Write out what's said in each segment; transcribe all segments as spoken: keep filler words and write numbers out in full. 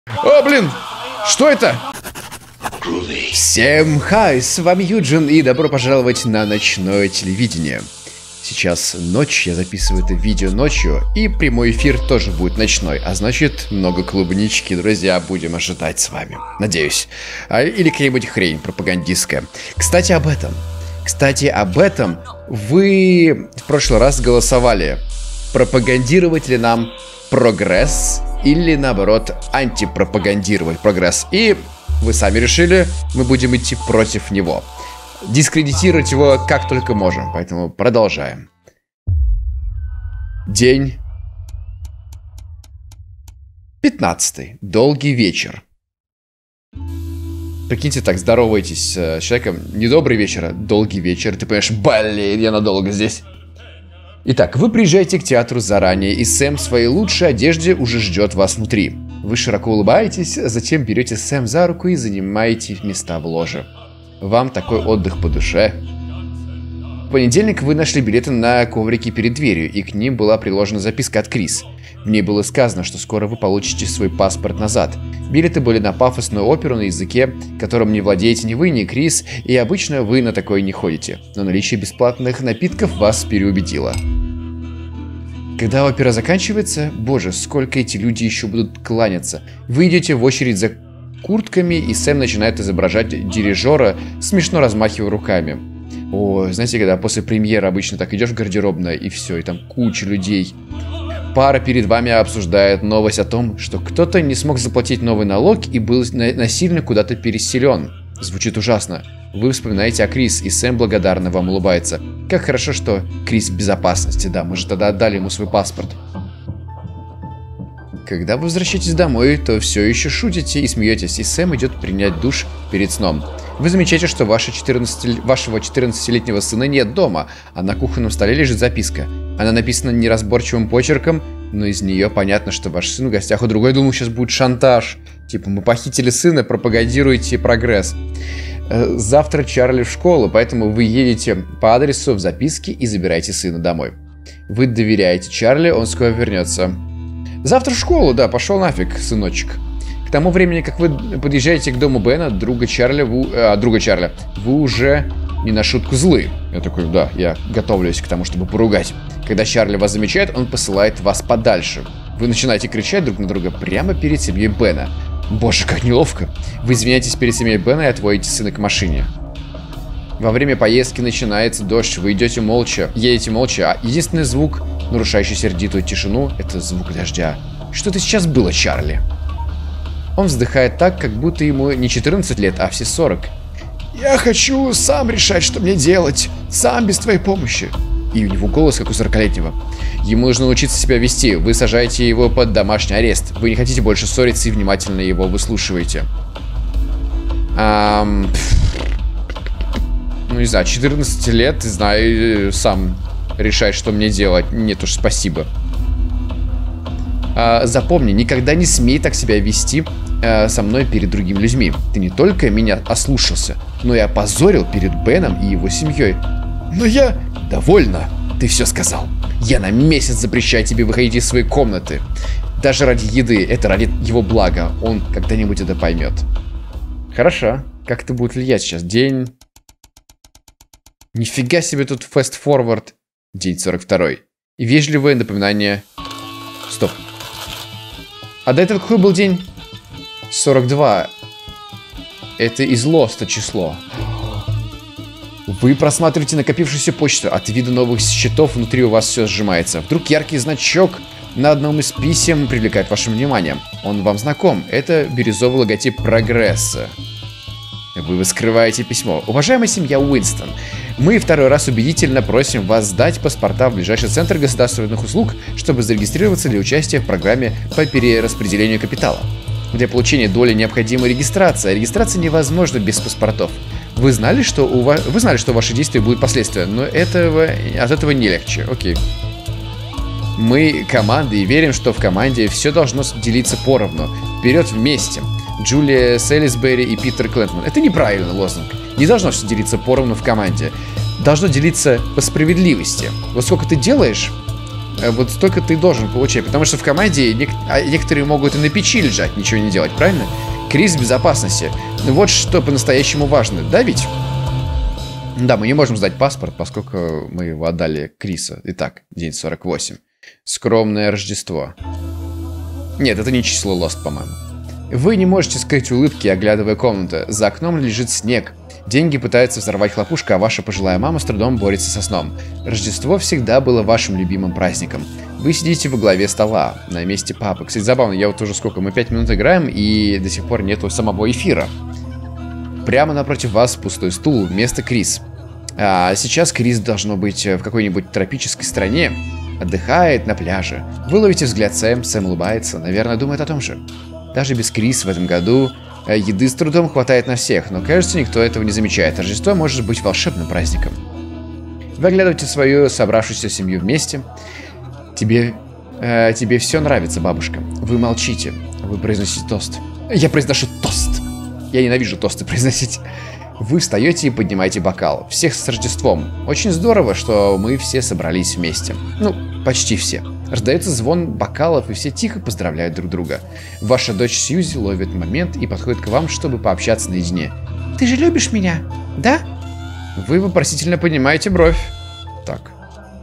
О, блин! Что это? Всем хай, с вами Юджин, и добро пожаловать на ночное телевидение. Сейчас ночь, я записываю это видео ночью, и прямой эфир тоже будет ночной, а значит, много клубнички, друзья, будем ожидать с вами. Надеюсь. А, или какая-нибудь хрень пропагандистская. Кстати, об этом. Кстати, об этом вы в прошлый раз голосовали. Пропагандировать ли нам прогресс или, наоборот, антипропагандировать прогресс. И вы сами решили, мы будем идти против него. Дискредитировать его как только можем. Поэтому продолжаем. День пятнадцатый. Долгий вечер. Прикиньте, так здороваетесь с человеком. Недобрый вечер, а долгий вечер. Ты понимаешь, блин, я надолго здесь. Итак, вы приезжаете к театру заранее, и Сэм в своей лучшей одежде уже ждет вас внутри. Вы широко улыбаетесь, затем берете Сэм за руку и занимаете места в ложе. Вам такой отдых по душе. В понедельник вы нашли билеты на коврике перед дверью, и к ним была приложена записка от Крис. В ней было сказано, что скоро вы получите свой паспорт назад. Билеты были на пафосную оперу на языке, которым не владеете ни вы, ни Крис, и обычно вы на такое не ходите. Но наличие бесплатных напитков вас переубедило. Когда опера заканчивается, боже, сколько эти люди еще будут кланяться. Вы идете в очередь за куртками, и Сэм начинает изображать дирижера, смешно размахивая руками. О, знаете, когда после премьеры обычно так идешь в гардеробное, и все, и там куча людей. Пара перед вами обсуждает новость о том, что кто-то не смог заплатить новый налог и был насильно куда-то переселен. Звучит ужасно. Вы вспоминаете о Крис, и Сэм благодарно вам улыбается. Как хорошо, что Крис в безопасности, да, мы же тогда отдали ему свой паспорт. Когда вы возвращаетесь домой, то все еще шутите и смеетесь, и Сэм идет принять душ перед сном. Вы замечаете, что ваша четырнадцати... вашего четырнадцатилетнего сына нет дома, а на кухонном столе лежит записка. Она написана неразборчивым почерком, но из нее понятно, что ваш сын в гостях у другой. Думаю, сейчас будет шантаж. Типа, мы похитили сына, пропагандируете прогресс. Завтра Чарли в школу, поэтому вы едете по адресу в записке и забираете сына домой. Вы доверяете Чарли, он скоро вернется. Завтра в школу, да, пошел нафиг, сыночек. К тому времени, как вы подъезжаете к дому Бена, друга Чарли, вы, а, друга Чарли, вы уже не на шутку злы. Я такой, да, я готовлюсь к тому, чтобы поругать. Когда Чарли вас замечает, он посылает вас подальше. Вы начинаете кричать друг на друга прямо перед семьей Бена. Боже, как неловко. Вы извиняетесь перед семьей Бена и отводите сына к машине. Во время поездки начинается дождь, вы идете молча, едете молча, а единственный звук, нарушающий сердитую тишину, это звук дождя. Что это сейчас было, Чарли? Он вздыхает так, как будто ему не четырнадцать лет, а все сорок. Я хочу сам решать, что мне делать, сам без твоей помощи. И у него голос, как у сорокалетнего. Ему нужно научиться себя вести, вы сажаете его под домашний арест. Вы не хотите больше ссориться и внимательно его выслушиваете. Ам... Ну, не знаю, четырнадцать лет, знаю, сам решать, что мне делать. Нет уж, спасибо. А, запомни, никогда не смей так себя вести а, со мной перед другими людьми. Ты не только меня ослушался, но и опозорил перед Беном и его семьей. Но я... Довольно, ты все сказал. Я на месяц запрещаю тебе выходить из своей комнаты. Даже ради еды, это ради его блага. Он когда-нибудь это поймет. Хорошо. Как это будет влиять сейчас? День... Нифига себе тут фэст-форвард. День сорок второй. И вежливое напоминание... Стоп. А до этого какой был день? сорок два. Это из Лоста число. Вы просматриваете накопившуюся почту. От вида новых счетов внутри у вас все сжимается. Вдруг яркий значок на одном из писем привлекает ваше внимание. Он вам знаком. Это бирюзовый логотип прогресса. Вы вскрываете письмо. Уважаемая семья Уинстон, мы второй раз убедительно просим вас сдать паспорта в ближайший центр государственных услуг, чтобы зарегистрироваться для участия в программе по перераспределению капитала. Для получения доли необходима регистрация. Регистрация невозможна без паспортов. Вы знали, что у вас, вы знали, что ваши действия будут последствия, но этого, от этого не легче. Окей. Мы команда и верим, что в команде все должно делиться поровну. Вперед вместе. Джулия Селисбери и Питер Клентман. Это неправильный лозунг. Не должно все делиться поровну в команде. Должно делиться по справедливости. Вот сколько ты делаешь, Вот столько ты должен получать. Потому что в команде нек некоторые могут и на печи лежать, ничего не делать, правильно? Крис в безопасности. Вот что по-настоящему важно, да ведь? Да, мы не можем сдать паспорт, поскольку мы его отдали Криса. Итак, день сорок восемь. Скромное Рождество. Нет, это не число Lost, по-моему. Вы не можете скрыть улыбки, оглядывая комнату. За окном лежит снег. Деньги пытается взорвать хлопушка, а ваша пожилая мама с трудом борется со сном. Рождество всегда было вашим любимым праздником. Вы сидите во главе стола, на месте папы. Кстати, забавно, я вот уже сколько, мы пять минут играем, и до сих пор нету самого эфира. Прямо напротив вас пустой стул, вместо Крис. А сейчас Крис должно быть в какой-нибудь тропической стране. Отдыхает на пляже. Вы ловите взгляд Сэм, Сэм улыбается, наверное, думает о том же. Даже без Крис в этом году еды с трудом хватает на всех, но кажется, никто этого не замечает. Рождество может быть волшебным праздником. Вы оглядываете свою собравшуюся семью вместе. Тебе, э, тебе все нравится, бабушка. Вы молчите. Вы произносите тост. Я произношу тост. Я ненавижу тосты произносить. Вы встаете и поднимаете бокал. Всех с Рождеством. Очень здорово, что мы все собрались вместе. Ну, почти все. Раздается звон бокалов, и все тихо поздравляют друг друга. Ваша дочь Сьюзи ловит момент и подходит к вам, чтобы пообщаться наедине. «Ты же любишь меня, да?» Вы вопросительно поднимаете бровь. Так.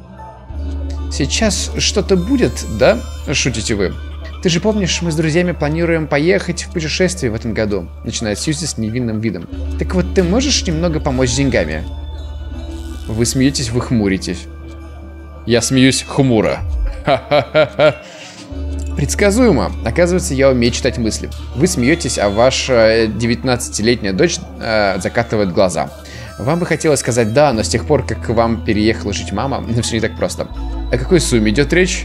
«Сейчас что-то будет, да?» – шутите вы. «Ты же помнишь, мы с друзьями планируем поехать в путешествие в этом году?» – начинает Сьюзи с невинным видом. «Так вот, ты можешь немного помочь с деньгами?» Вы смеетесь, вы хмуритесь. Я смеюсь хмуро. Ха-ха-ха-ха. Предсказуемо. Оказывается, я умею читать мысли. Вы смеетесь, а ваша девятнадцатилетняя дочь э, закатывает глаза. Вам бы хотелось сказать «да», но с тех пор, как к вам переехала жить мама, все не так просто. О какой сумме идет речь?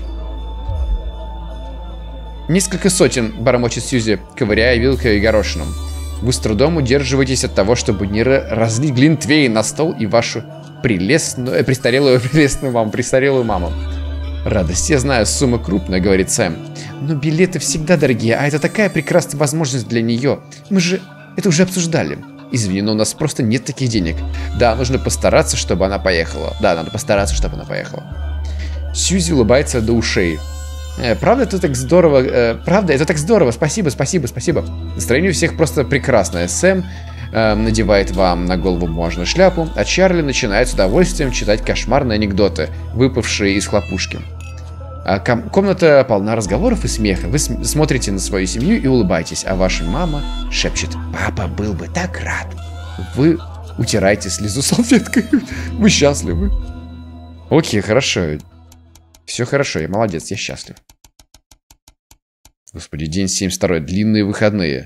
Несколько сотен, бормочет Сьюзи, ковыряя вилкой и горошином. Вы с трудом удерживаетесь от того, чтобы не разлить глинтвейн на стол и вашу прелестную, э, престарелую, прелестную маму, престарелую маму. Радость, я знаю, сумма крупная, говорит Сэм. Но билеты всегда дорогие, а это такая прекрасная возможность для нее. Мы же это уже обсуждали. Извини, но у нас просто нет таких денег. Да, нужно постараться, чтобы она поехала. Да, надо постараться, чтобы она поехала. Сьюзи улыбается до ушей. Э, правда, это так здорово. Э, правда, это так здорово. Спасибо, спасибо, спасибо. Настроение у всех просто прекрасное. Сэм э, надевает вам на голову бумажную шляпу, а Чарли начинает с удовольствием читать кошмарные анекдоты, выпавшие из хлопушки. А ком комната полна разговоров и смеха. Вы смотрите на свою семью и улыбаетесь, а ваша мама шепчет: «Папа был бы так рад». Вы утираете слезу салфеткой. Вы счастливы. Окей, хорошо. Все хорошо, я молодец, я счастлив. Господи, день семьдесят два, длинные выходные.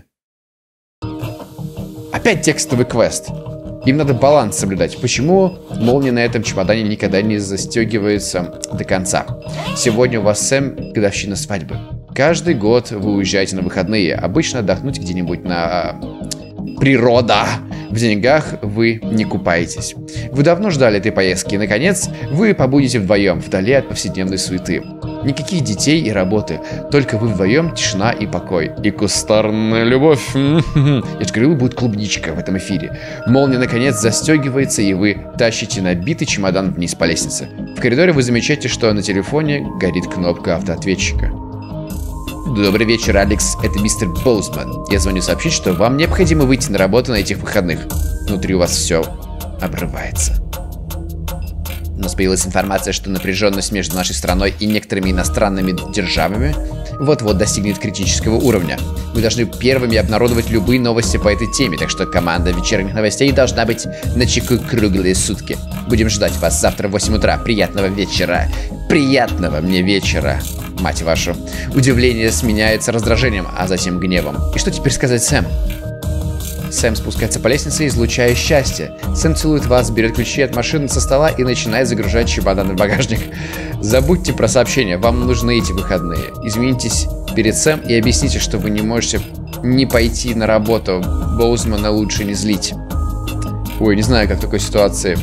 Опять текстовый квест. Им надо баланс соблюдать. Почему молния на этом чемодане никогда не застегивается до конца? Сегодня у вас, Сэм, годовщина свадьбы. Каждый год вы уезжаете на выходные. Обычно отдохнуть где-нибудь на... Природа. В деньгах вы не купаетесь. Вы давно ждали этой поездки, и, наконец, вы побудете вдвоем, вдали от повседневной суеты. Никаких детей и работы, только вы вдвоем, тишина и покой. И кустарная любовь. Я же говорил, будет клубничка в этом эфире. Молния, наконец, застегивается, и вы тащите набитый чемодан вниз по лестнице. В коридоре вы замечаете, что на телефоне горит кнопка автоответчика. Добрый вечер, Алекс. Это мистер Боузман. Я звоню сообщить, что вам необходимо выйти на работу на этих выходных. Внутри у вас все обрывается. У нас появилась информация, что напряженность между нашей страной и некоторыми иностранными державами вот-вот достигнет критического уровня. Мы должны первыми обнародовать любые новости по этой теме, так что команда вечерних новостей должна быть начеку круглые сутки. Будем ждать вас завтра в восемь утра. Приятного вечера. Приятного мне вечера. Мать вашу. Удивление сменяется раздражением, а затем гневом. И что теперь сказать Сэм? Сэм спускается по лестнице, излучая счастье. Сэм целует вас, берет ключи от машины со стола и начинает загружать чемодан в багажник. Забудьте про сообщения, вам нужны эти выходные. Извинитесь перед Сэм и объясните, что вы не можете не пойти на работу. Боузмана лучше не злить. Ой, не знаю, как в такой ситуации.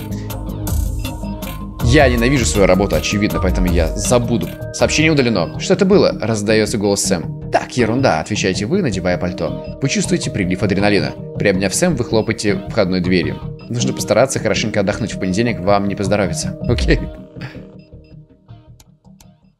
Я ненавижу свою работу, очевидно, поэтому я забуду. Сообщение удалено. Что это было? Раздается голос Сэм. Так, ерунда, отвечаете вы, надевая пальто. Вы чувствуете прилив адреналина. Приобняв Сэм, вы хлопаете входной дверью. Нужно постараться хорошенько отдохнуть, в понедельник вам не поздоровится. Окей?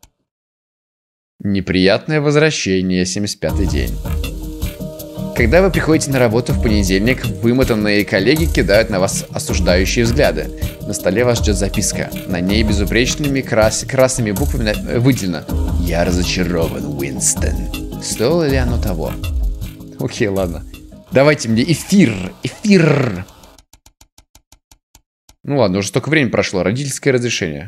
Неприятное возвращение, семьдесят пятый день. Когда вы приходите на работу в понедельник, вымотанные коллеги кидают на вас осуждающие взгляды. На столе вас ждет записка. На ней безупречными крас красными буквами выделено: «Я разочарован, Уинстон». Стоило ли оно того? Окей, ладно. Давайте мне эфир, эфир. Ну ладно, уже столько времени прошло. Родительское разрешение.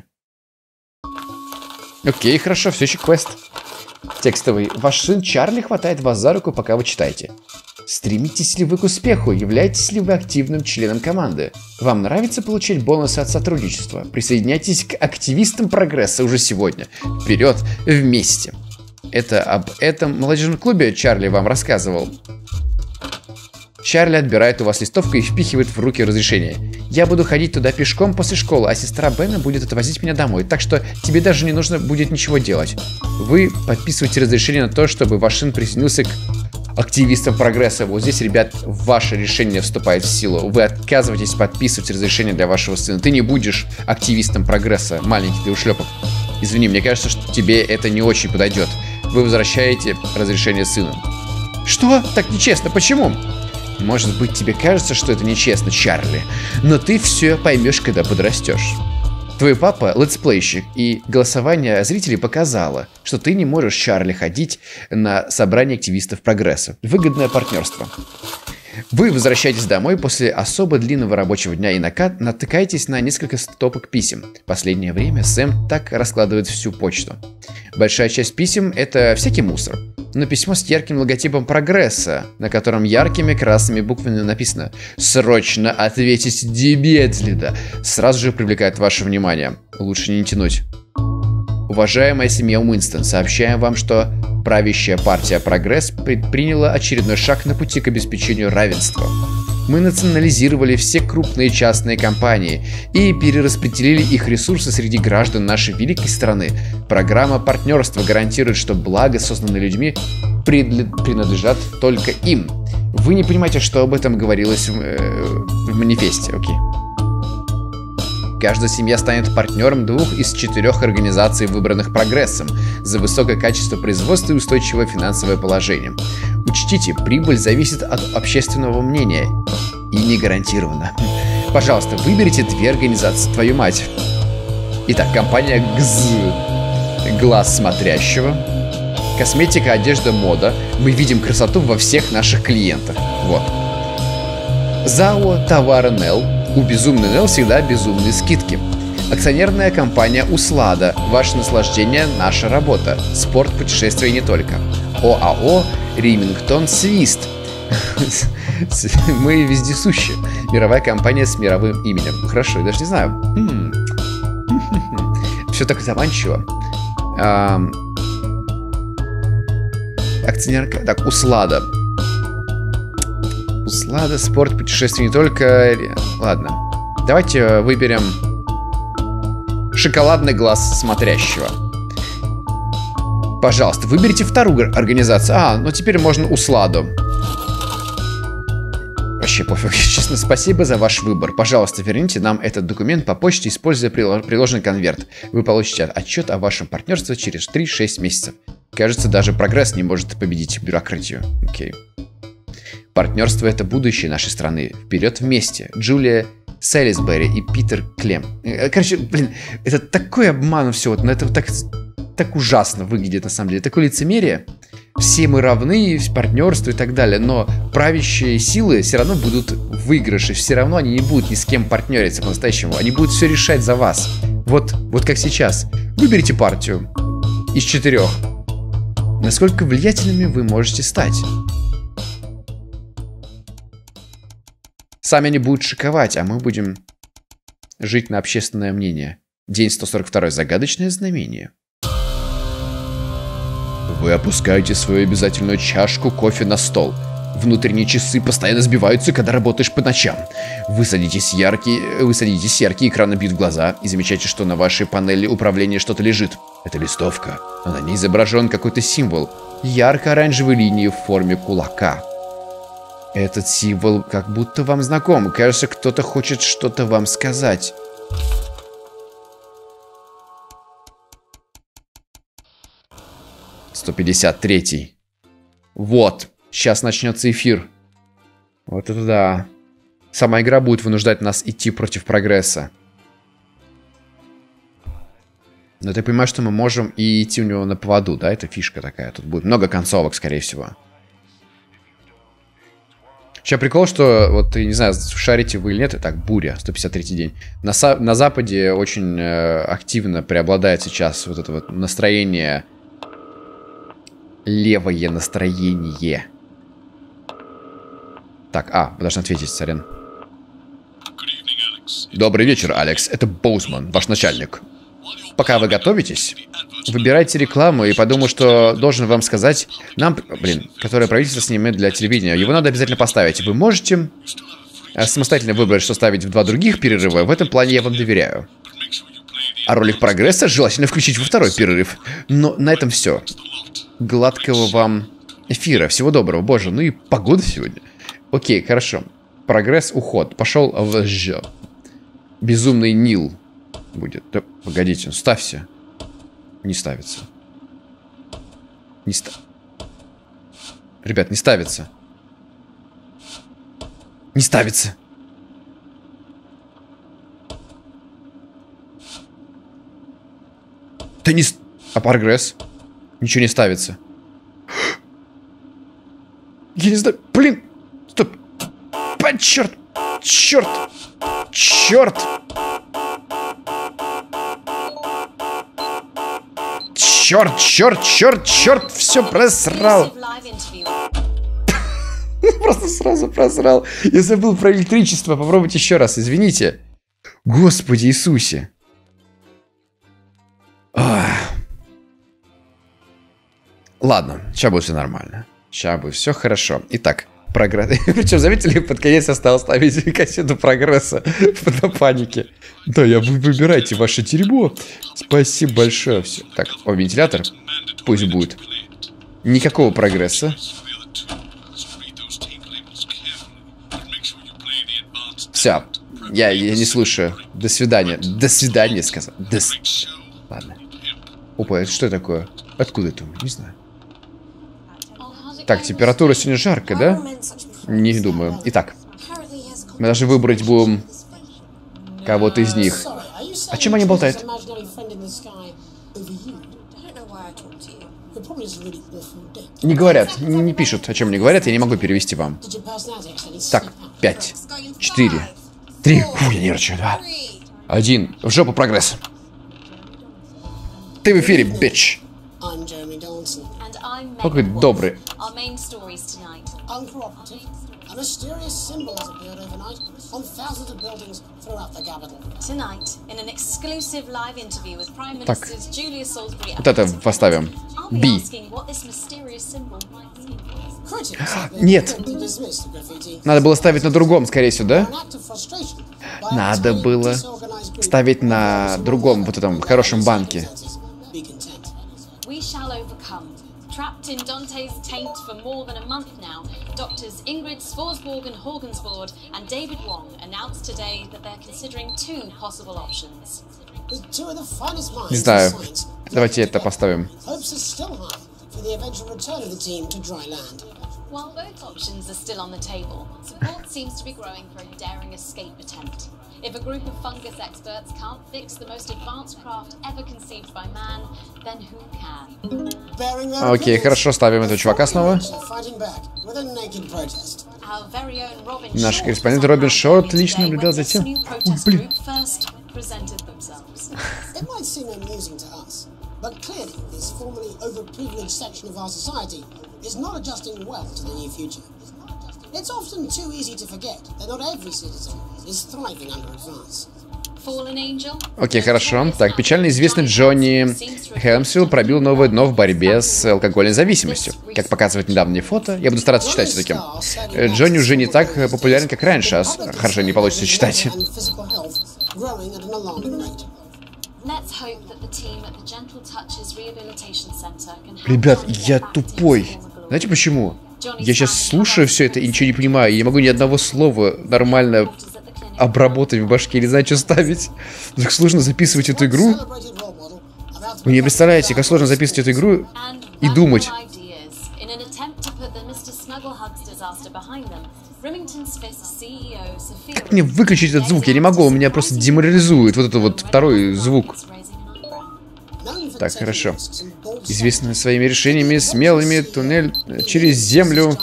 Окей, хорошо, все еще квест. Текстовый. Ваш сын Чарли хватает вас за руку, пока вы читаете. Стремитесь ли вы к успеху? Являетесь ли вы активным членом команды? Вам нравится получать бонусы от сотрудничества? Присоединяйтесь к активистам прогресса уже сегодня. Вперед, вместе. Это об этом молодежном клубе Чарли вам рассказывал. Чарли отбирает у вас листовку и впихивает в руки разрешение. Я буду ходить туда пешком после школы, а сестра Бена будет отвозить меня домой, так что тебе даже не нужно будет ничего делать. Вы подписываете разрешение на то, чтобы ваш сын присоединился к активистам прогресса. Вот здесь, ребят, ваше решение вступает в силу. Вы отказываетесь подписывать разрешение для вашего сына. Ты не будешь активистом прогресса, маленький ты ушлепок. Извини, мне кажется, что тебе это не очень подойдет. Вы возвращаете разрешение сыну. Что? Так нечестно. Почему? Может быть, тебе кажется, что это нечестно, Чарли, но ты все поймешь, когда подрастешь. Твой папа летсплейщик, и голосование зрителей показало, что ты не можешь, Чарли, ходить на собрание активистов прогресса. Выгодное партнерство. Вы возвращаетесь домой после особо длинного рабочего дня и натыкаетесь на несколько стопок писем. В последнее время Сэм так раскладывает всю почту. Большая часть писем — это всякий мусор. Но письмо с ярким логотипом прогресса, на котором яркими красными буквами написано «Срочно ответить немедленно», сразу же привлекает ваше внимание. Лучше не тянуть. Уважаемая семья Уинстон, сообщаем вам, что правящая партия «Прогресс» предприняла очередной шаг на пути к обеспечению равенства. Мы национализировали все крупные частные компании и перераспределили их ресурсы среди граждан нашей великой страны. Программа партнерства гарантирует, что блага, созданные людьми, принадлежат только им. Вы не понимаете, что об этом говорилось в, э, в манифесте, окей? Каждая семья станет партнером двух из четырех организаций, выбранных прогрессом, за высокое качество производства и устойчивое финансовое положение. Учтите, прибыль зависит от общественного мнения и не гарантирована. Пожалуйста, выберите две организации, твою мать. Итак, компания ГЗ, глаз смотрящего. Косметика, одежда, мода. Мы видим красоту во всех наших клиентах. Вот. ЗАО Товары Нел. У Безумной Нел всегда безумные скидки. Акционерная компания Услада. Ваше наслаждение – наша работа. Спорт, путешествия и не только. ОАО Ремингтон Свист. Мы вездесущи. Мировая компания с мировым именем. Хорошо, я даже не знаю. Все так заманчиво. Акционерка. Так, Услада. Услада, спорт, путешествия не только... Ладно. Давайте выберем шоколадный глаз смотрящего. Пожалуйста, выберите вторую организацию. А, ну теперь можно Усладу. Вообще пофиг. Честно, спасибо за ваш выбор. Пожалуйста, верните нам этот документ по почте, используя приложенный конверт. Вы получите отчет о вашем партнерстве через три-шесть месяцев. Кажется, даже прогресс не может победить бюрократию. Окей. Партнерство — это будущее нашей страны. Вперед вместе. Джулия Селисбери и Питер Клем. Короче, блин, это такой обман все. Вот, но это так, так ужасно выглядит на самом деле. Такое лицемерие. Все мы равны, партнерство и так далее. Но правящие силы все равно будут в выигрыше. Все равно они не будут ни с кем партнериться по-настоящему. Они будут все решать за вас. Вот, вот как сейчас. Выберите партию из четырех. Насколько влиятельными вы можете стать? Сами они будут шиковать, а мы будем жить на общественное мнение. День сто сорок два. Загадочное знамение. Вы опускаете свою обязательную чашку кофе на стол. Внутренние часы постоянно сбиваются, когда работаешь по ночам. Вы садитесь яркие, вы садитесь, яркие экраны бьют в глаза и замечаете, что на вашей панели управления что-то лежит. Это листовка, а на ней изображен какой-то символ. Ярко-оранжевой линии в форме кулака. Этот символ как будто вам знаком. Кажется, кто-то хочет что-то вам сказать. сто пятьдесят третий. Вот. Сейчас начнется эфир. Вот это да. Сама игра будет вынуждать нас идти против прогресса. Но ты понимаешь, что мы можем и идти у него на поводу, да? Это фишка такая. Тут будет много концовок, скорее всего. Сейчас прикол, что, вот, не знаю, шарите вы или нет, так, буря, сто пятьдесят третий день. На, на Западе очень э, активно преобладает сейчас вот это вот настроение, левое настроение. Так, а, вы должны ответить, сорян. Добрый вечер, Алекс, это Боузман, ваш начальник. Пока вы готовитесь, выбирайте рекламу, и подумаю, что должен вам сказать, нам, блин, которое правительство снимет для телевидения, его надо обязательно поставить. Вы можете самостоятельно выбрать, что ставить в два других перерыва, в этом плане я вам доверяю. А ролик прогресса желательно включить во второй перерыв. Но на этом все. Гладкого вам эфира, всего доброго, боже, ну и погода сегодня. Окей, хорошо. Прогресс, уход, пошел в ж. Безумный Нил. Будет. Да, погодите, ставься. Не ставится. Не ста... Ребят, не ставится. Не ставится. Да не... А прогресс? Ничего не ставится. Я не знаю... Блин! Стоп! А, черт! Черт! Черт! Черт, черт, черт, черт, все просрал. Просто сразу просрал. Я забыл про электричество. Попробуйте еще раз, извините. Господи Иисусе. Ах. Ладно, сейчас будет все нормально. Сейчас будет все хорошо. Итак, прогресс. Причем, заметили, под конец я стал ставить кассету прогресса на панике. Да, я вы выбирайте ваше дерьмо. Спасибо большое. Все. Так, о, вентилятор. Пусть будет. Никакого прогресса. Все. Я, я не слушаю. До свидания. До свидания, сказал. До... Ладно. Опа, это что такое? Откуда это? Не знаю. Так, температура сегодня жаркая, да? Не думаю. Итак, мы даже выбрать будем кого-то из них. О чем они болтают? Не говорят, не пишут, о чем не говорят, я не могу перевести вам. Так, пять, четыре, три, фу, я нервничаю, два, один, в жопу прогресс. Ты в эфире, bitch. Какой добрый. Так, вот это поставим. Би. Нет. Надо было ставить на другом, скорее всего, да? Надо было ставить на другом, вот этом хорошем банке. Trapped in Dante's taint for more than a month now, doctors Ingrid Svorsborg and Horgensvoord and David Wong announced today that they're considering two possible options. Не знаю. Давайте это поставим. While both options are still on the table, support seems to be growing for a daring escape attempt. If a group of fungus experts can't fix the most advanced craft ever conceived by man, then who can? Окей, хорошо, ставим этого чувака снова. Наш корреспондент Робин Шорт лично наблюдал за тем. Ой, блин. But clearly, this formerly overprivileged section of our society is not adjusting well to the new future. It's often too easy to forget that not every citizen is thriving under advance. Окей, okay, хорошо. Так, печально известный Джонни Хелмсвилл пробил новое дно в борьбе с алкогольной зависимостью. Как показывает недавнее фото, я буду стараться читать все-таки. Джонни уже не так популярен, как раньше, а хорошо, не получится читать. Ребят, я тупой. Знаете почему? Я сейчас слушаю все это и ничего не понимаю. Я не могу ни одного слова нормально обработать в башке. Не знаю, что ставить. Так сложно записывать эту игру. Вы не представляете, как сложно записывать эту игру и думать. Как мне выключить этот звук? Я не могу, у меня просто деморализует вот этот вот второй звук. Так, хорошо. Известный своими решениями, смелыми, туннель через землю.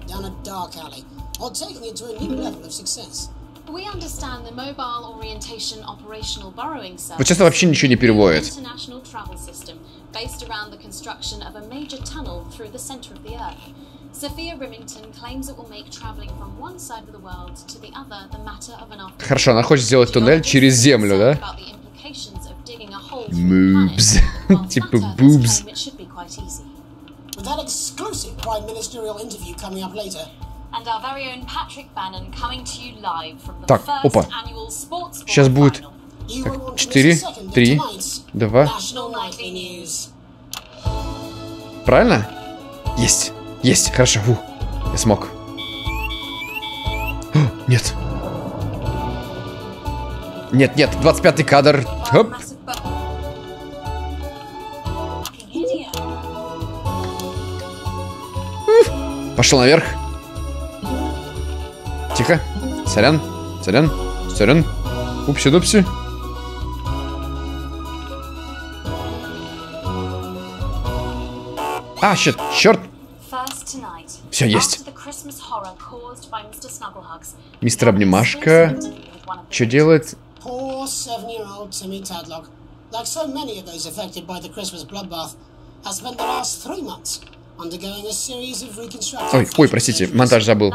Вот сейчас вообще ничего не переводит. Хорошо, она хочет сделать туннель через землю, да? Мубс. Типа бубс. Так, опа. Сейчас будет. Так, четыре, три, два. Правильно? Есть. Есть. Хорошо. Фу. Я смог. О, нет. Нет, нет. двадцать пятый кадр. Оп. Пошел наверх. Тихо. Сорян. Сорян. Сорян. Упси-дупси. А, щит, черт. Все, есть. Мистер Обнимашка. Что делает? Ой, ой, простите, монтаж забыл.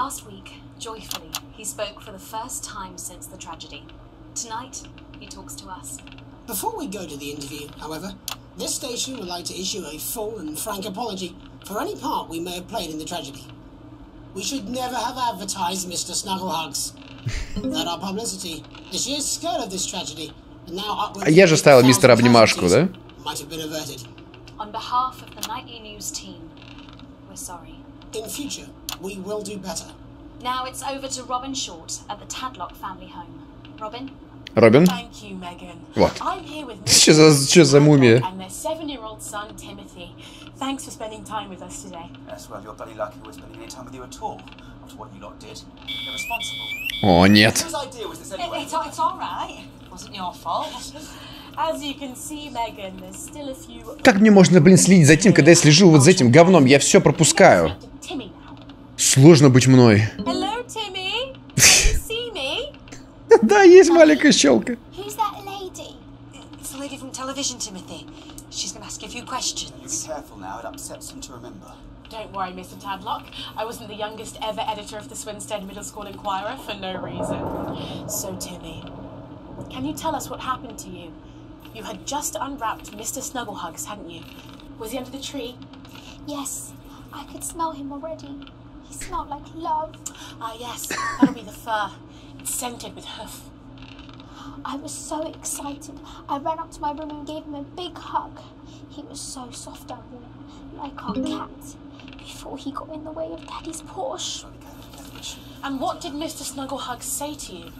Before we go to the interview, however, this station would like to issue a full and frank apology for any part we may have played in the tragedy. We should never have advertised Mister Snugglehugs. That our publicity, the sheer scale of this tragedy, and now upwards А я же ставил мистера Обнимашку, да? might have been averted. On behalf of the nightly news team, we're sorry. In future, we will do better. Now it's over to Robin Short at the Tadlock family home. Robin? Робин. Thank you, Megan. Вот. I'm here with Что за, что за мумия? and their seven-year-old son Timothy. Thanks for spending time with us today. Yes, well, you're bloody lucky we're spending any time with you at all. After what you lot did. Irresponsible. О, нет. Whose idea was this It, anyway? it's, it's all right. It wasn't your fault. As you can see, Megan, there's still a few. Как мне можно, блин, следить за тем, когда я слежу вот за этим говном? Я все пропускаю. Timmy now. Сложно быть мной. Hello, Timmy. Can you see me? Да, есть маленькая щелка. Who's that lady? It's the lady from television, Timothy. She's going to ask you a few questions. You be careful now, it upsets them to remember. Don't worry, Mister Tadlock. I wasn't the youngest ever editor of the Swinstead Middle School Inquirer for no reason. So, Timmy, can you tell us what happened to you? You had just unwrapped Mister Snugglehugs, hadn't you? Was he under the tree? Yes, I could smell him already. He smelled like love. Ah, yes, that'll be the fur. It's scented with hoof. I was so excited. I ran up to my room and gave him a big hug. He was so soft and warm, like our cat, before he got in the way of Daddy's Porsche. And what did Mister Snugglehugs say to you?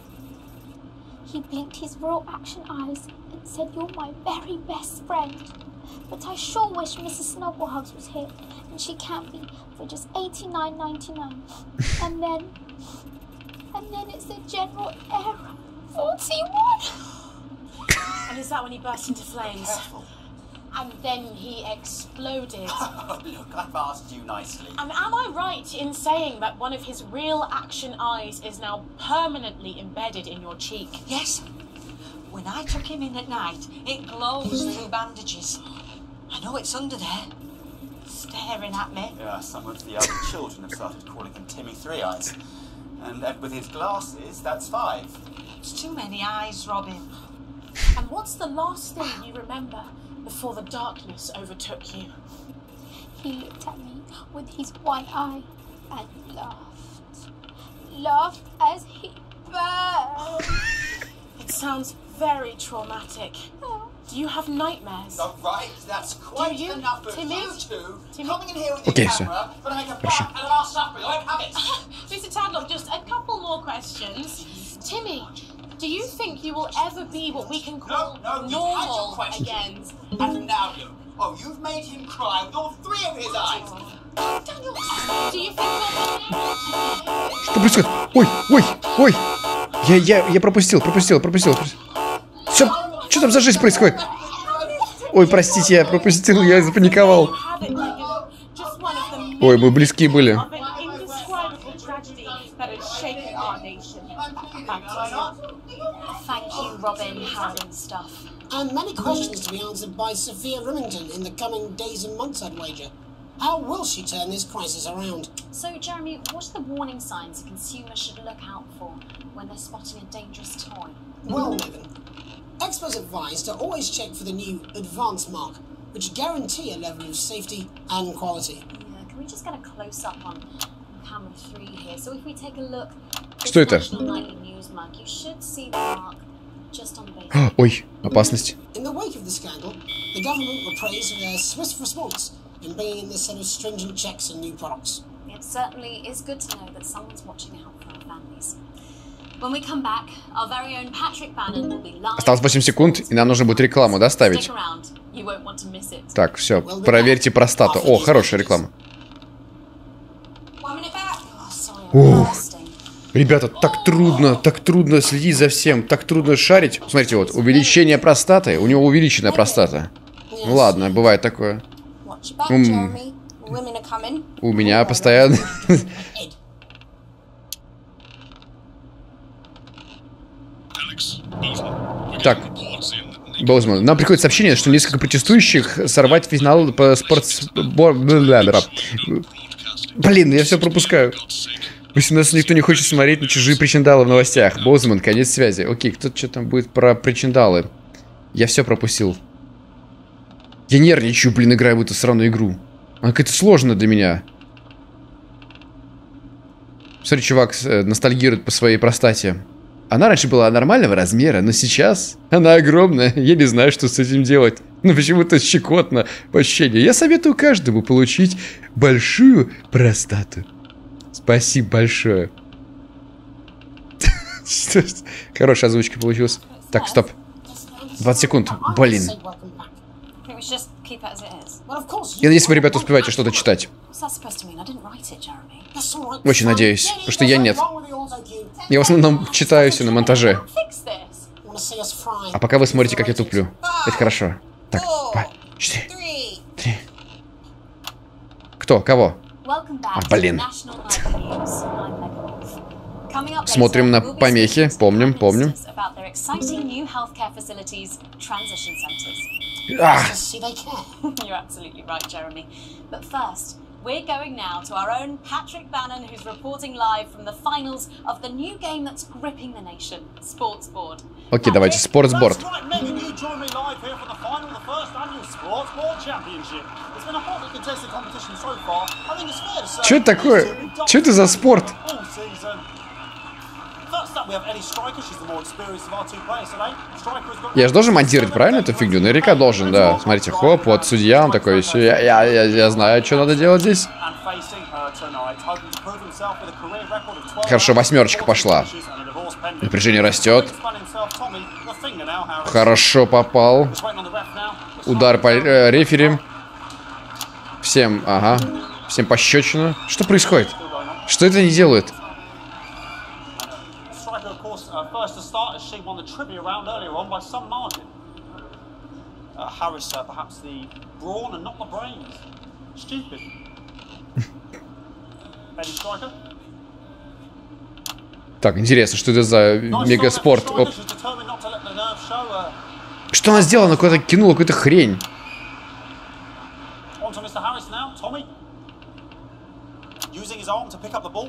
He blinked his real action eyes and said, "You're my very best friend." But I sure wish Missus Snugglehugs was here, and she can't be, for just eighty-nine ninety-nine. And then, and then it's a general error. forty-one. And is that when he burst into flames? Careful. And then he exploded. Look, I've asked you nicely. And am I right in saying that one of his real action eyes is now permanently embedded in your cheek? Yes. When I took him in at night, it glows through bandages. I know it's under there. Staring at me. Yeah, some of the other children have started calling him Timmy Three Eyes. And uh, with his glasses, that's five. It's too many eyes, Robin. And what's the last thing you remember before the darkness overtook you? He looked at me with his one eye and laughed. Laughed as he burned. It sounds very traumatic. Do you have nightmares? All right, that's quite Do you? enough of Timmy? you two Timmy? coming in here with your Okay, sir. camera, but I make a butt and a last supper. I won't have it. Mister Tadlock, just a couple more questions. Timmy, do you think you will ever be what we can No, call no, you've had your normal questions. again? And now you. Oh, you've made him cry with all three of his eyes. Что происходит? Ой, ой, ой. Я, я, я пропустил, пропустил, пропустил. Что, что там за жизнь происходит? Ой, простите, я пропустил, я запаниковал. Ой, мы близки были. Thank you, Robin, Howard stuff. And many questions to be answered by Sophia Remington in the coming days and months, I'd wager. How will she turn this crisis around? So, Jeremy, what are the warning signs a consumer should look out for when they're spotting a dangerous toy? Well, Megan, experts advise to always check for the new Advanced mark, which guarantee a level of safety and quality. Yeah, can we just get a close-up on camera three here? So if we take a look, Что это? You should see the mark just on the base. Ой, опасность. In the wake of the scandal, the government were praised for their swift response in bringing in this set of stringent checks on new products. It certainly is good to know that someone's watching out for our families. When we come back, our very own Patrick Bannon will be live. Осталось восемь секунд, и нам нужно будет рекламу доставить. Stick around. You won't want to miss it. Так, все, проверьте простату. О, хорошая реклама. Ух. Ребята, так трудно, так трудно следить за всем, так трудно шарить. Смотрите, вот, увеличение простаты, у него увеличенная простата. Ну ладно, бывает такое. М у меня постоянно... Так, Боузман, нам приходит сообщение, что несколько протестующих сорвать финал по спортс... Блин, я все пропускаю. восемнадцать никто не хочет смотреть на чужие причиндалы в новостях. Боузман, конец связи. Окей, кто что там будет про причиндалы? Я все пропустил. Я нервничаю, блин, играю в эту сраную игру. Она какая-то сложная для меня. Смотри, чувак ностальгирует по своей простате. Она раньше была нормального размера, но сейчас она огромная. Я не знаю, что с этим делать. Но почему-то щекотно по ощущению. Я советую каждому получить большую простату. Спасибо большое. Хорошая озвучка получилась. Так, стоп. двадцать секунд. Блин. Я надеюсь, вы, ребята, успеваете что-то читать. Очень надеюсь, потому что я нет. Я в основном читаю все на монтаже. А пока вы смотрите, как я туплю. Это хорошо. Так, два, четыре, три. Кто? Кого? А, блин. Смотрим на помехи. Помним, помним. Ах. We're going now to our own Patrick Bannon, who's reporting live from the finals of the new game that's gripping the nation, Sportsboard. Окей, давайте, Sportsboard. Что это такое? Что это за спорт? Я же должен монтировать, правильно, эту фигню? Наверняка должен, да. Смотрите, хоп, вот судья, он такой, все, я, я, я, я знаю, что надо делать здесь. Хорошо, восьмерочка пошла. Напряжение растет. Хорошо попал. Удар по э, рефери. Всем, ага. Всем пощечину. Что происходит? Что это они делают? First to start as she won the trivia round earlier on by some margin. Uh, Harris, uh, perhaps the brawn and not the brains. Stupid. Eddie Striker. Так, интересно, что это за мегаспорт? Оп. Что она сделала? Она куда-то кинула какую-то хрень. On to Mister Harris now, Tommy. Using his arm to pick up the ball.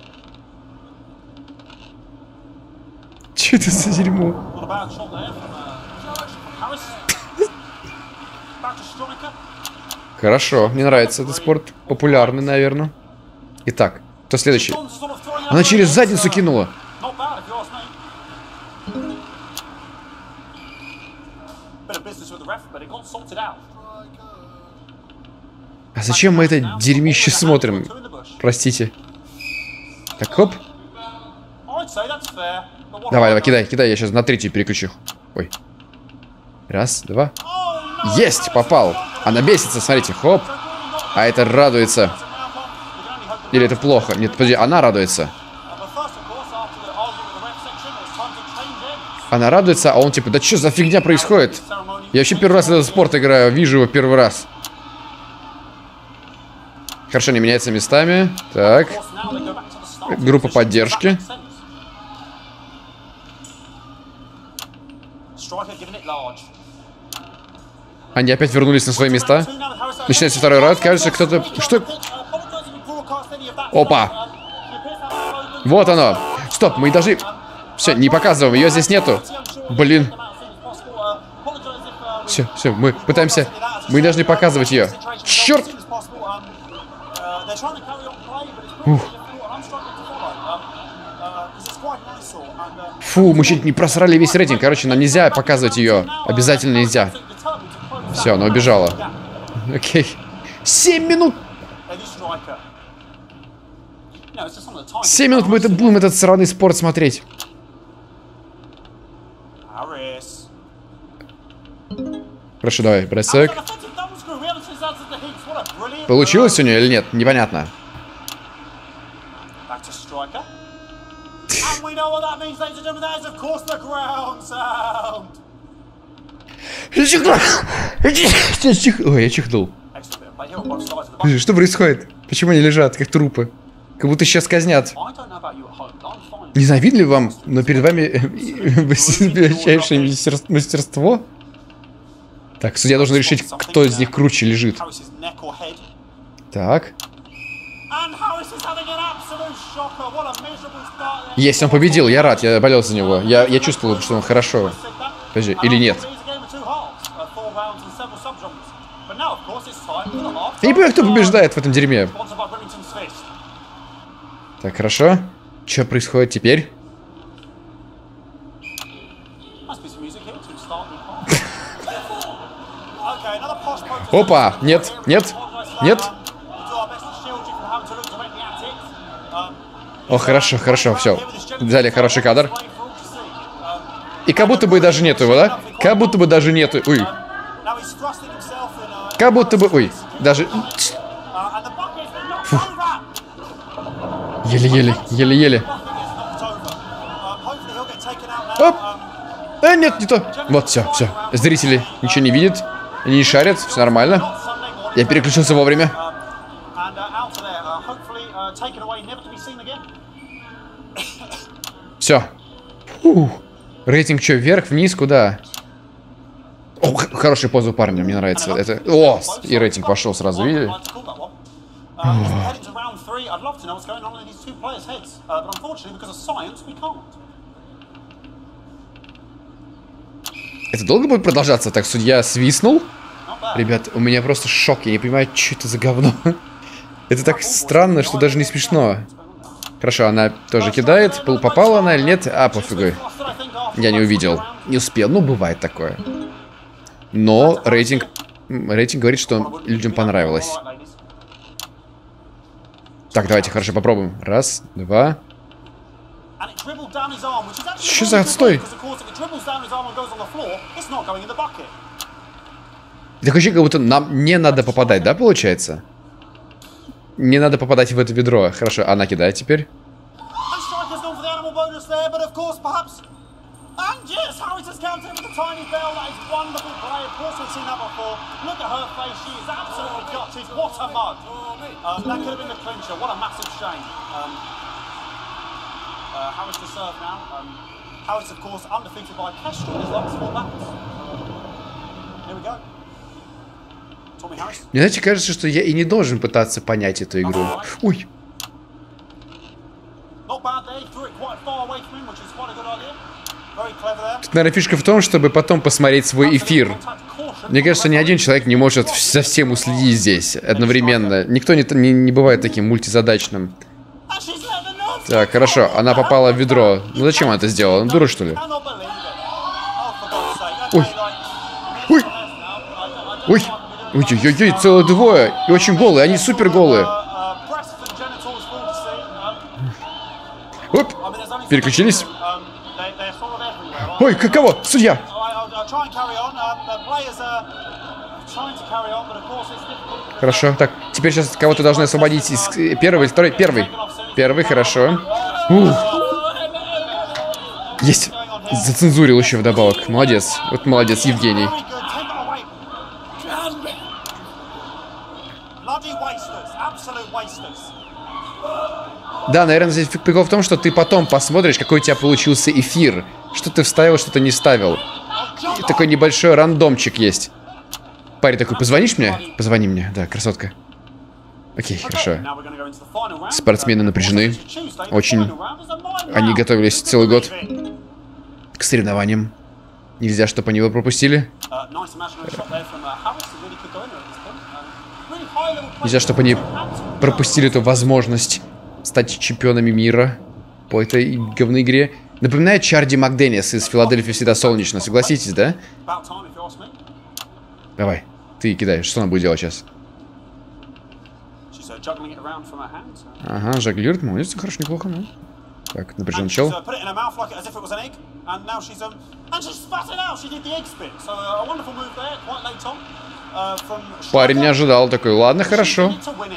Что это за дерьмо? Хорошо, мне нравится этот спорт. Популярный, наверное. Итак, кто следующий? Она через задницу кинула. А зачем мы это дерьмище смотрим? Простите. Так, хоп. Давай, давай, кидай, кидай, я сейчас на третий переключу. Ой. Раз, два. Есть, попал. Она бесится, смотрите, хоп. А это радуется. Или это плохо? Нет, подожди, она радуется. Она радуется, а он типа, да что за фигня происходит? Я вообще первый раз в этот спорт играю, вижу его первый раз. Хорошо, они меняются местами. Так. Группа поддержки. Они опять вернулись на свои места. Начинается второй раунд. Кажется, кто-то... Что? Опа! Вот оно. Стоп, мы должны... Все, не показываем. Ее здесь нету. Блин. Все, все, мы пытаемся... Мы должны показывать ее. Черт! Ух. Фу, мы чуть не просрали весь рейтинг. Короче, нам нельзя показывать ее. Обязательно нельзя. Все, она убежала. Окей. Семь минут! Семь минут мы это будем этот сраный спорт смотреть. Хорошо, давай, бросок. Получилось у нее или нет? Непонятно. Ой, я чихнул. Что происходит? Почему они лежат, как трупы? Как будто сейчас казнят. Не знаю, видно ли вам, но перед вами высочайшее мастерство. Так, судья должен решить, кто из них круче лежит. Так. Есть, он победил, я рад, я болел за него. Я, я чувствовал, что он хорошо. Подожди, или нет? Я не понимаю, кто побеждает в этом дерьме. Так, хорошо. Что происходит теперь? Опа! Нет, нет, нет. О, хорошо, хорошо, все. Взяли хороший кадр. И как будто бы даже нету его, да? Как будто бы даже нету. Ой. Как будто бы... Ой, даже... Еле-еле, еле-еле. Оп! А, нет, не то. Вот, все, все. Зрители ничего не видят. Они не шарят, все нормально. Я переключился вовремя. Все. Фух. Рейтинг что, вверх, вниз, куда? О, хорошая поза у парня, мне нравится. Это... О, и рейтинг пошел сразу, видели? Это долго будет продолжаться? Так, судья свистнул. Ребят, у меня просто шок. Я не понимаю, что это за говно. Это так странно, что даже не смешно. Хорошо, она тоже кидает. Попала она или нет? А, пофигу. Я не увидел. Не успел. Ну, бывает такое. Но рейтинг... Рейтинг говорит, что людям понравилось. Так, давайте хорошо попробуем. Раз, два. Что за отстой? Так вообще, как будто нам не надо попадать, да, получается? Не надо попадать в это ведро. Хорошо, она кидает теперь. Мне, знаете, кажется, что я и не должен пытаться понять эту игру. Ой. Тут, наверное, фишка в том, чтобы потом посмотреть свой эфир. Мне кажется, ни один человек не может за всем уследить здесь одновременно. Никто не, не, не бывает таким мультизадачным. Так, хорошо, она попала в ведро. Ну зачем она это сделала? Она дура, что ли? Ой. Ой. Ой. Ой-ой-ой, целых двое. И очень голые, они супер голые. Оп, переключились. Ой, каково? Судья. Хорошо. Так, теперь сейчас кого-то должны освободить из... Первый, второй, первый. Первый, хорошо. Ух. Есть. Зацензурил еще вдобавок. Молодец. Вот молодец, Евгений. Да, наверное, здесь прикол в том, что ты потом посмотришь, какой у тебя получился эфир. Что ты вставил, что ты не ставил. И такой небольшой рандомчик есть. Парень такой, позвонишь мне? Позвони мне, да, красотка. Окей, хорошо. Спортсмены напряжены. Очень. Они готовились целый год к соревнованиям. Нельзя, чтобы они его пропустили. Нельзя, чтобы они пропустили эту возможность стать чемпионами мира по этой говной игре. Напоминает Чарди Макденнис из «Филадельфии всегда солнечно». Согласитесь, да? Давай, ты кидаешь. Что она будет делать сейчас? Ага, жонглирует. Молодец, хорошо, неплохо, ну. Так, напряжен чел. Парень не ожидал такой. Ладно, хорошо.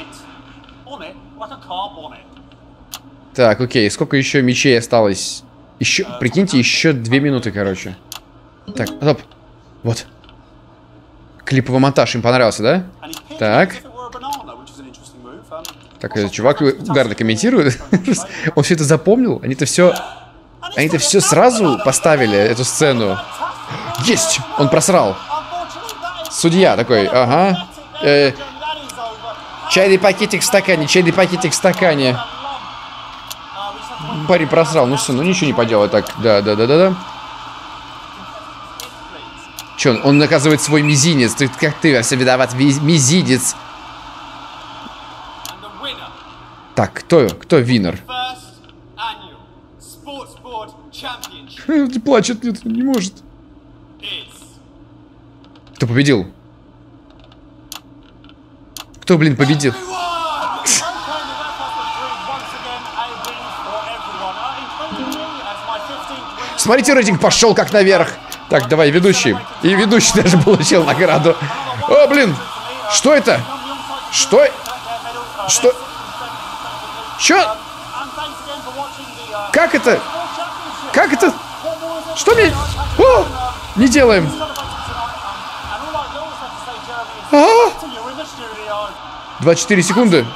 Так, окей, сколько еще мечей осталось? Еще, прикиньте, еще две минуты, короче. Так, стоп. Вот. Клиповый монтаж им понравился, да? Так. Так, этот чувак угарно комментирует. Он все это запомнил? Они-то все... Они-то все сразу поставили, эту сцену. Есть! Он просрал. Судья такой, ага. Э, чайный пакетик в стакане, чайный пакетик в стакане. Парень просрал, ну все, ну ничего не поделать. Так, да, да, да, да, да. Че, он, он наказывает свой мизинец. Ты, как ты, все виноват, мизинец. Так, кто, кто винер? Плачет, нет, не может. Кто победил? Кто, блин, победил? Смотрите, рейтинг пошел как наверх. Так, давай, ведущий. И ведущий даже получил награду. О, блин. Что это? Что? Что? Чё? Как это? Как это? Что мне? О! Не делаем. А-а-а! двадцать четыре секунды.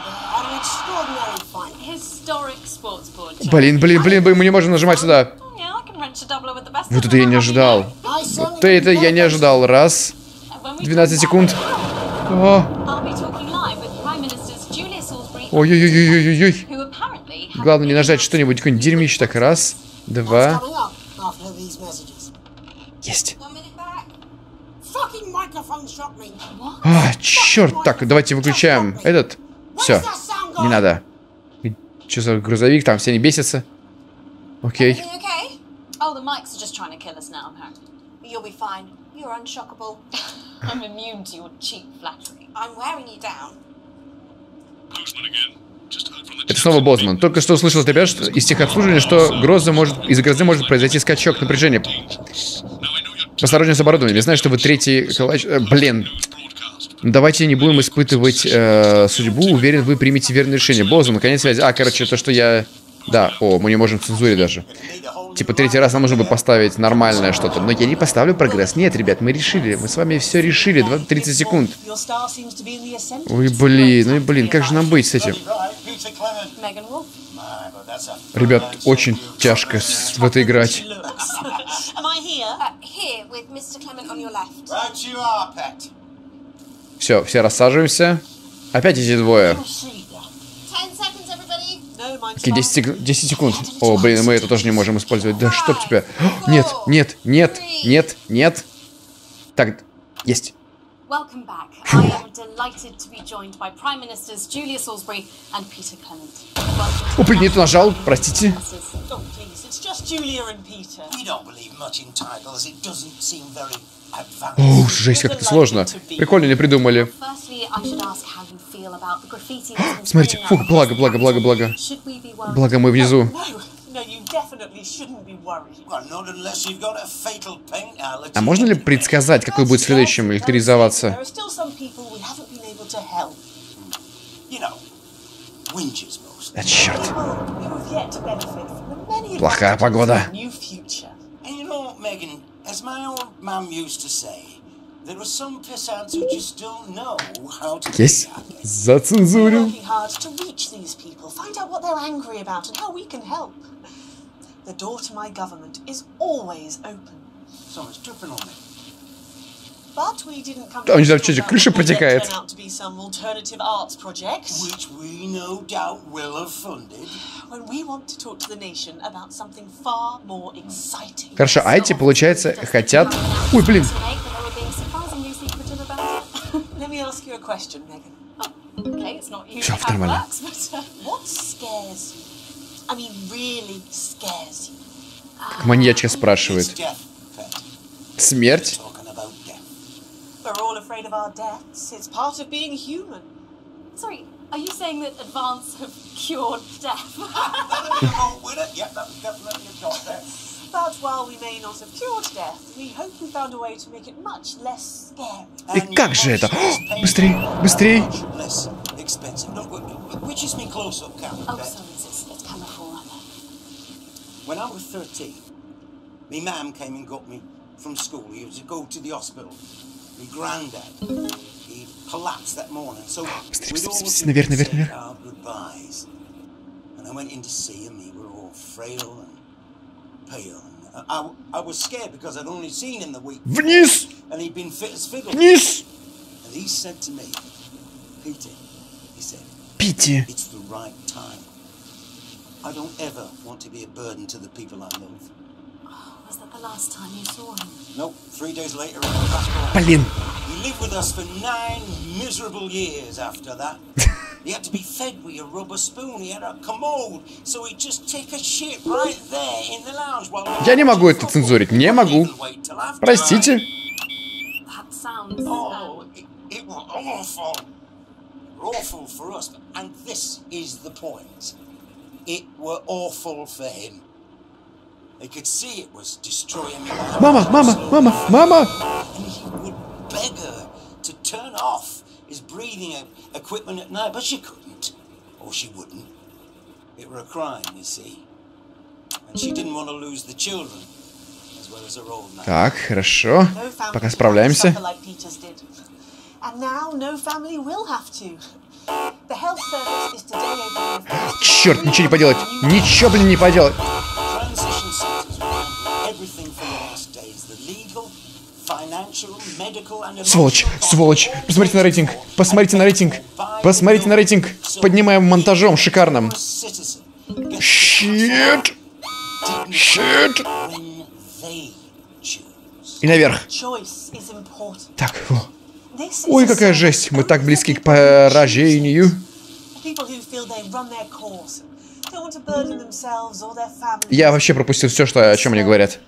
Блин, блин, блин, блин, мы не можем нажимать сюда. Вот это я не ожидал. Вот это я не ожидал. Раз. двенадцать секунд. Ой-ой-ой-ой-ой-ой. Главное не нажать что-нибудь, какое-нибудь дерьмище. Так, раз, два. Есть. А, черт. Так, давайте выключаем этот. Все, не надо. Что за грузовик? Там все не бесятся. Окей. Oh, the mics are just trying to kill us now, apparently. You'll be fine. You're unshockable. I'm immune to your cheap flattery. I'm wearing you down. Это снова Бозман. Только что услышал от ребят что, из техобслуживания, что гроза может, из-за грозы может произойти скачок напряжения. Осторожнее с оборудованием. Я знаю, что вы третий... Э, блин. Давайте не будем испытывать э, судьбу. Уверен, вы примете верное решение. Бозман, конец связи. А, короче, то, что я... Да, о, мы не можем цензурить даже. Типа, третий раз нам нужно бы поставить нормальное что-то. Но я не поставлю прогресс. Нет, ребят, мы решили. Мы с вами все решили. тридцать секунд. Ой, блин, ну и блин, как же нам быть с этим? Ребят, очень тяжко в это играть. Все, все рассаживаемся. Опять эти двое. Окей, десять секунд. О, блин, мы это тоже не можем использовать. Да чтоб тебя. О, нет, нет, нет, нет, нет. Так, есть. Фу. О, блин, не это нажал, простите. Ух, жесть, как это сложно. Прикольно не придумали. Смотрите, фух, благо, благо, благо, благо. Благо мы внизу. А можно ли предсказать, какой будет следующим электризоваться? А, черт. Плохая погода. Есть? Зацензурил. Там, не знаю, что крыша протекает. Хорошо, а эти, получается, хотят... Ой, блин. Все, нормально. Как маньячка спрашивает. Смерть? We're all afraid of our deaths. It's part of being human. Sorry, are you saying that Advance have cured death? Yeah, that's definitely a cure death. But while we may not have cured death, we hope we found a way to make it much less scary. И как же это? Быстрей, быстрей. Which is me close up camera. Oh, sorry, it's, it's camera four, rather. When I was thirteen, my mum came and got me from school. He was to go to the hospital. My granddad, he collapsed that morning, so we'd all наверх, наверх, наверх. our goodbyes. And I went in to see him. We were all frail and pale. And I, I was scared because I'd only seen him the week before, Вниз! and he'd been fit as fiddle. Вниз! And he said to me, Peter, he said, Пити. it's the right time. I don't ever want to be a burden to the people I love. Was that the last time you saw him? Nope, three days later, he passed away. Блин. He lived with us for nine miserable years after that. He had to be fed with a rubber spoon. He had a commode, so he'd just take a shit right there in the lounge while we... Я не могу это цензурить, не могу. Простите. That sounds... Oh, it, it was awful. Awful for us. And this is the point. It were awful for him. They could see it was destroying me. Мама, мама, мама, мама. And he would beg her to turn off his breathing equipment at night, but she couldn't. Or she wouldn't. It were a crime, you see. And she didn't want to lose the children, as well as her old man. Так, хорошо. Пока справляемся. And now no family will have to. The health service is today open. Черт, ничего не поделать. Ничего, блин, не поделать. Transition centers will handle everything for your last days. The legal, financial, medical and Сволочь, сволочь. Посмотрите на рейтинг. Посмотрите на рейтинг. Посмотрите на рейтинг. Поднимаем монтажом шикарным. Щит. Щит. И наверх. Так, о. Ой, какая жесть. Мы так близки к поражению. Я вообще пропустил все, что, о чем они говорят.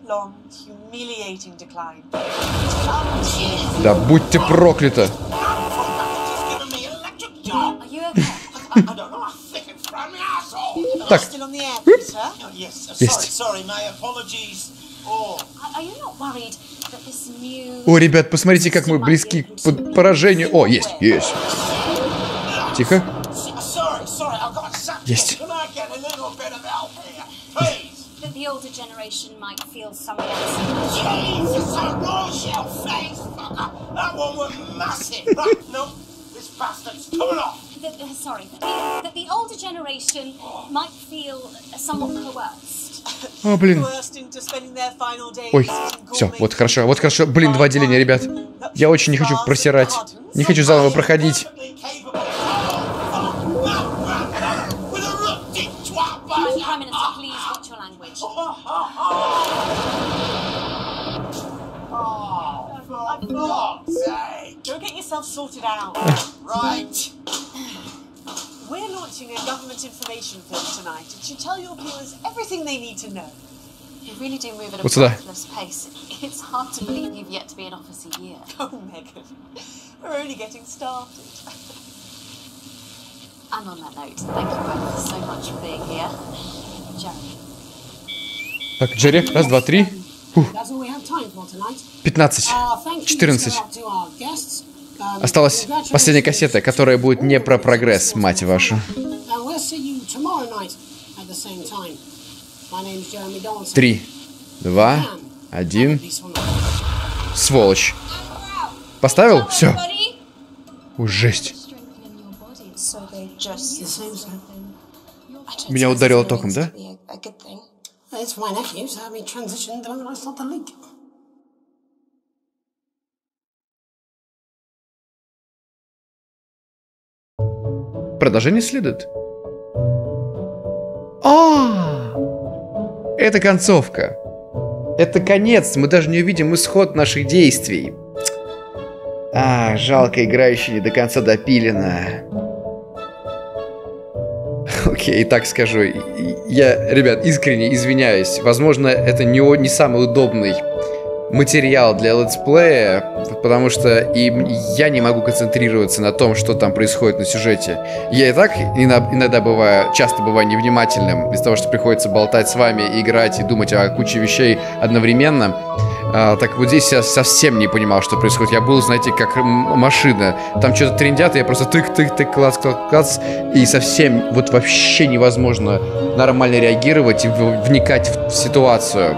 Да будьте прокляты. Так. Есть. О, ребят, посмотрите, как мы близки к поражению. О, есть, есть. Тихо. Есть. О, блин. Ой, все, вот хорошо, вот хорошо. Блин, два отделения, ребят. Я очень не хочу просирать. Не хочу заново проходить. We're launching a government information film tonight. It should tell your viewers everything they need to know. You really do move at a What's that? breathless pace. It's hard to believe you've yet to be in office a year. Oh, Megan, we're only getting started. And on that note, thank you both so much for being here. Jeremy. Так, Джерри, раз, два, три. Фух. пятнадцать. четырнадцать. Осталась последняя кассета, которая будет не про прогресс, мать вашу. Три, два, один. Сволочь. Поставил? Все. О, жесть. Меня ударило током, да? Продолжение следует. А, это концовка. Это конец. Мы даже не увидим исход наших действий. А, жалко, игра еще не до конца допилена. Окей, и так скажу. Я, ребят, искренне извиняюсь. Возможно, это не, не самый удобный материал для летсплея, потому что и я не могу концентрироваться на том, что там происходит на сюжете. Я и так иногда бываю, часто бываю невнимательным, из-за того, что приходится болтать с вами, играть и думать о куче вещей одновременно. А, так вот здесь я совсем не понимал, что происходит. Я был, знаете, как машина. Там что-то трендят, и я просто тык-тык-тык, клац-клац-клац. И совсем вот вообще невозможно нормально реагировать и вникать в ситуацию.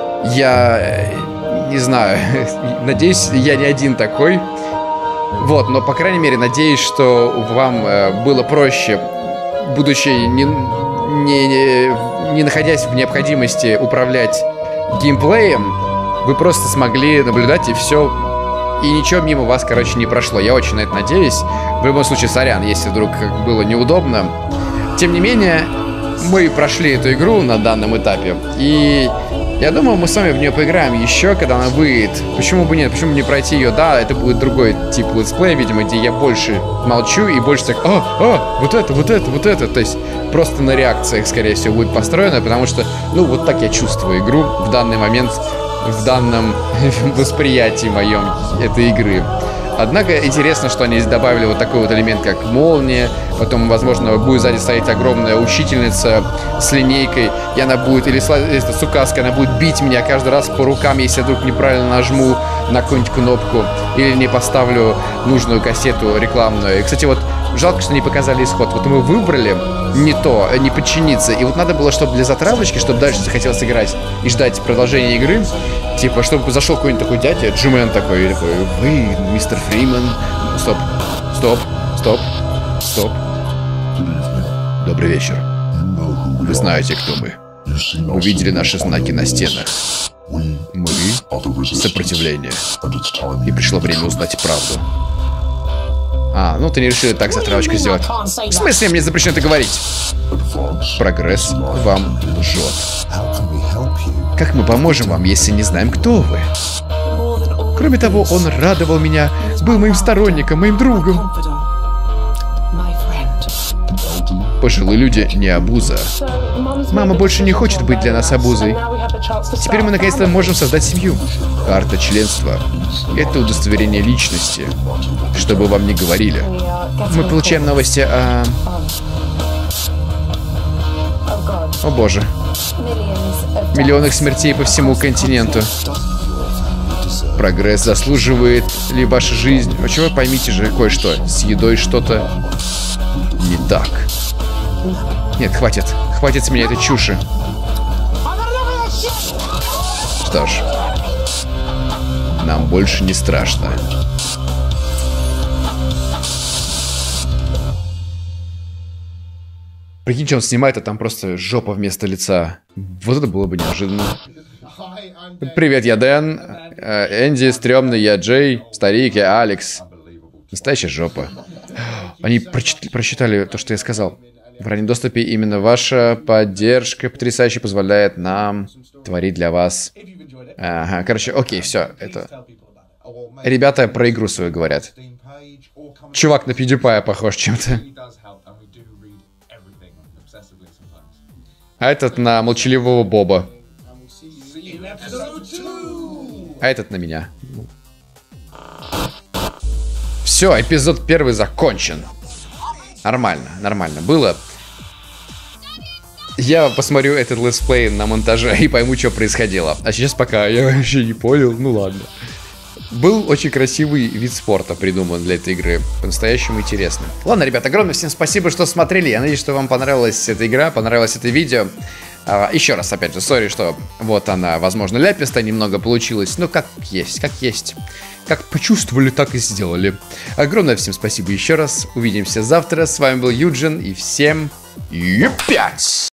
Я не знаю, надеюсь, я не один такой. Вот, но, по крайней мере, надеюсь, что вам э, было проще, будучи не, не, не, не находясь в необходимости управлять геймплеем, вы просто смогли наблюдать, и все, и ничего мимо вас, короче, не прошло. Я очень на это надеюсь. В любом случае, сорян, если вдруг было неудобно. Тем не менее, мы прошли эту игру на данном этапе, и я думаю, мы с вами в нее поиграем еще, когда она выйдет. Почему бы нет? Почему бы не пройти ее? Да, это будет другой тип летсплея, видимо, где я больше молчу и больше так, а, а, вот это, вот это, вот это. То есть просто на реакциях, скорее всего, будет построено, потому что, ну, вот так я чувствую игру в данный момент, в данном восприятии моем этой игры. Однако интересно, что они добавили вот такой вот элемент, как молния. Потом, возможно, будет сзади стоять огромная учительница с линейкой. И она будет, или эта сукаска, она будет бить меня каждый раз по рукам, если я вдруг неправильно нажму на какую-нибудь кнопку. Или не поставлю нужную кассету рекламную. И, кстати, вот жалко, что не показали исход. Вот мы выбрали не то, не подчиниться. И вот надо было, чтобы для затравочки, чтобы дальше захотелось играть и ждать продолжения игры. Типа, чтобы зашел какой-нибудь такой дядя, Джимен такой, и такой, вы, мистер Фриман. Стоп, стоп, стоп, стоп. Добрый вечер. Вы знаете, кто мы. Вы видели наши знаки на стенах. Мы — сопротивление. И пришло время узнать правду. А, ну ты не решил так затравочку сделать. В смысле мне запрещено это говорить? Прогресс вам лжет. Как мы поможем вам, если не знаем, кто вы? Кроме того, он радовал меня, был моим сторонником, моим другом. Пожилые люди не обуза. Мама больше не хочет быть для нас обузой. Теперь мы наконец-то можем создать семью. Карта членства. Это удостоверение личности. Чтобы вам не говорили. Мы получаем новости о... О боже. Миллионах смертей по всему континенту. Прогресс заслуживает ли ваша жизнь? А чего, поймите же кое-что. С едой что-то не так. Нет, хватит. Хватит с меня этой чуши. Что ж. Нам больше не страшно. Прикиньте, он снимает, а там просто жопа вместо лица. Вот это было бы неожиданно. Привет, я Дэн. Энди, стрёмный, я Джей. Старик, я Алекс. Настоящая жопа. Они прочитали, прочитали то, что я сказал. В раннем доступе именно ваша поддержка потрясающе позволяет нам творить для вас. Ага, короче, окей, все. Это... Ребята про игру свою говорят. Чувак на PewDiePie похож чем-то. А этот на молчаливого Боба. А этот на меня. Все, эпизод первый закончен. Нормально, нормально было. Я посмотрю этот летсплей на монтаже и пойму, что происходило. А сейчас пока я вообще не понял, ну ладно. Был очень красивый вид спорта придуман для этой игры. По-настоящему интересно. Ладно, ребят, огромное всем спасибо, что смотрели. Я надеюсь, что вам понравилась эта игра, понравилось это видео. А, еще раз, опять же, сори, что вот она, возможно, ляпистая немного получилась. Но как есть, как есть. Как почувствовали, так и сделали. Огромное всем спасибо еще раз. Увидимся завтра. С вами был Юджин. И всем... Епять!